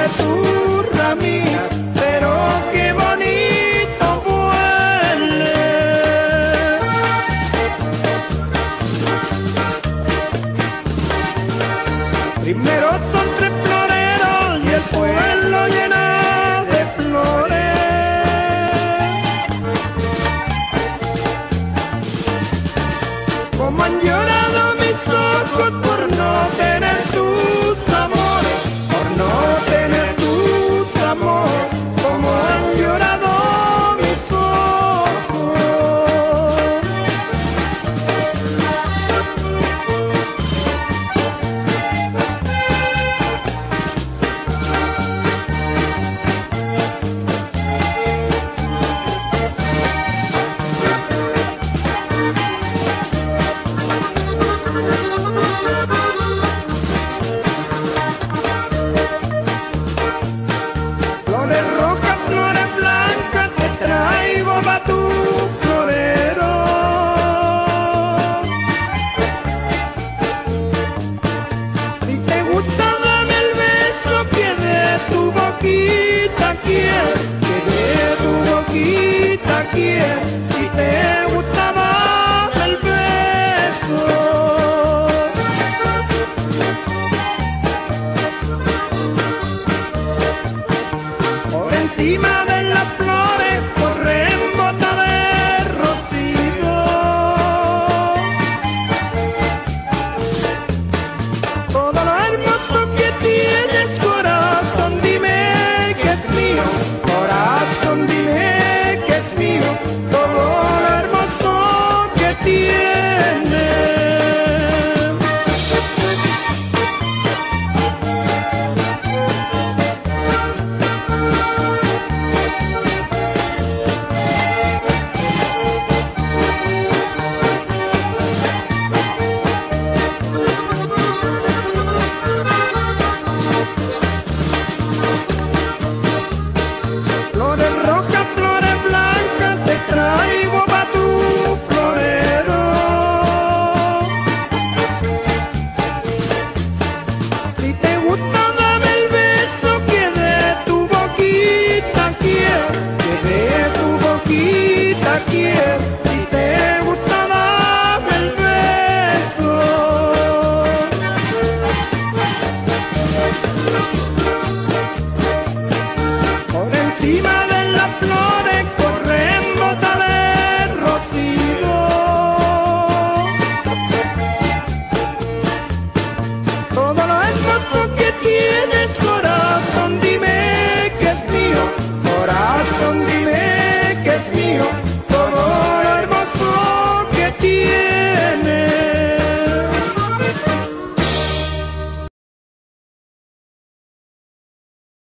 sus ramitas, pero qué bonito huele. Primero son tres floreros y el pueblo llena de flores. Como han llorado mis ojos por no tener tus amores, por no tener tus amores, como han llorado mis ojos. Flores rojas, flores blancas, te traigo pa' tu florero. Si te gusta dame el beso que de tu boquita quiero, que de tu boquita quiero. Si te gusta dame el beso. Por encima